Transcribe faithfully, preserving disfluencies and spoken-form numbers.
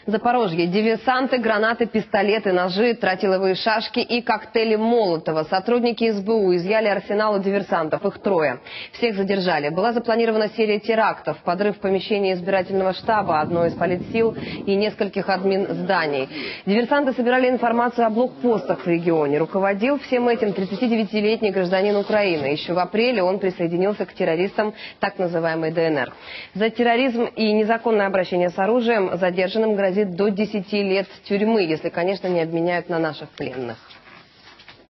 Запорожье. Диверсанты, гранаты, пистолеты, ножи, тротиловые шашки и коктейли Молотова. Сотрудники эс бэ у изъяли арсенал у диверсантов. Их трое. Всех задержали. Была запланирована серия терактов. Подрыв помещения избирательного штаба, одной из политсил и нескольких админ-зданий. Диверсанты собирали информацию о блокпостах в регионе. Руководил всем этим тридцатидевятилетний гражданин Украины. Еще в апреле он присоединился к террористам так называемой дэ эн эр. За терроризм и незаконное обращение с оружием задержанным грозит до десяти лет тюрьмы, если, конечно, не обменяют на наших пленных.